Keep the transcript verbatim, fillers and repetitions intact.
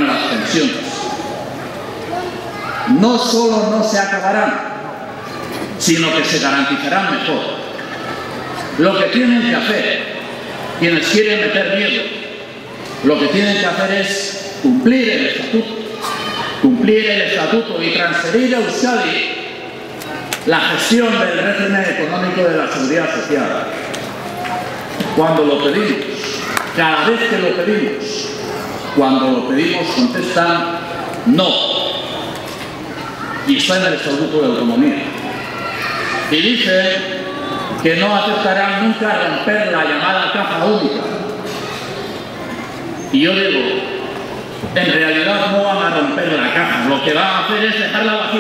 acabarán las pensiones. No solo no se acabarán, sino que se garantizarán mejor. Lo que tienen que hacer quienes quieren meter miedo, lo que tienen que hacer es cumplir el estatuto, cumplir el estatuto y transferir a Euskadi la gestión del régimen económico de la seguridad social. Cuando lo pedimos, cada vez que lo pedimos, cuando lo pedimos contestan no. Y está en el Estatuto de Autonomía. Y dicen que no aceptarán nunca romper la llamada caja única. Y yo digo, en realidad no van a romper la caja, lo que van a hacer es dejarla vacía.